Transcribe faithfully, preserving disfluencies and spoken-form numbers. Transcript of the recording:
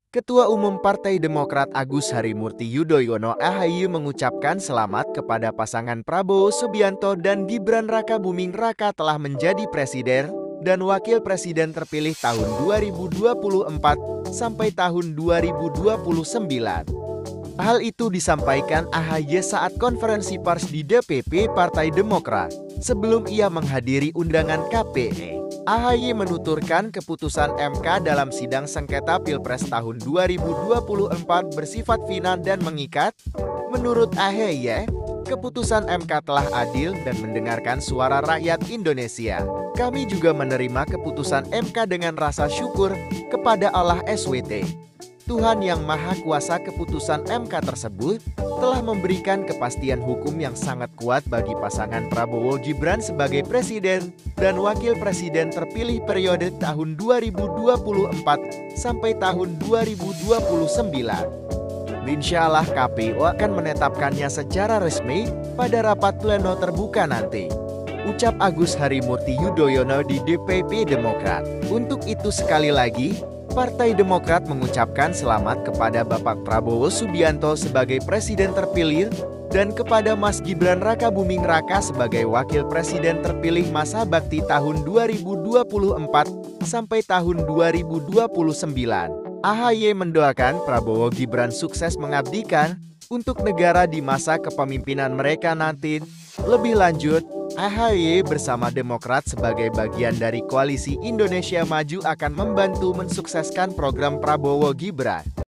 Ketua Umum Partai Demokrat Agus Harimurti Yudhoyono A H Y mengucapkan selamat kepada pasangan Prabowo Subianto dan Gibran Rakabuming Raka telah menjadi presiden dan wakil presiden terpilih tahun dua ribu dua puluh empat sampai tahun dua ribu dua puluh sembilan. Hal itu disampaikan A H Y saat konferensi pers di D P P Partai Demokrat sebelum ia menghadiri undangan K P E. A H Y menuturkan keputusan M K dalam sidang sengketa Pilpres tahun dua ribu dua puluh empat bersifat final dan mengikat. Menurut A H Y, keputusan M K telah adil dan mendengarkan suara rakyat Indonesia. Kami juga menerima keputusan M K dengan rasa syukur kepada Allah S W T. Tuhan Yang Maha Kuasa. Keputusan M K tersebut telah memberikan kepastian hukum yang sangat kuat bagi pasangan Prabowo Gibran sebagai presiden dan wakil presiden terpilih periode tahun dua ribu dua puluh empat sampai tahun dua ribu dua puluh sembilan. Insya Allah K P U akan menetapkannya secara resmi pada rapat pleno terbuka nanti. Ucap Agus Harimurti Yudhoyono di D P P Demokrat. Untuk itu sekali lagi, Partai Demokrat mengucapkan selamat kepada Bapak Prabowo Subianto sebagai presiden terpilih dan kepada Mas Gibran Rakabuming Raka sebagai wakil presiden terpilih masa bakti tahun dua ribu dua puluh empat sampai tahun dua ribu dua puluh sembilan. A H Y mendoakan Prabowo Gibran sukses mengabdikan untuk negara di masa kepemimpinan mereka nanti. Lebih lanjut, A H Y bersama Demokrat sebagai bagian dari Koalisi Indonesia Maju akan membantu mensukseskan program Prabowo Gibran.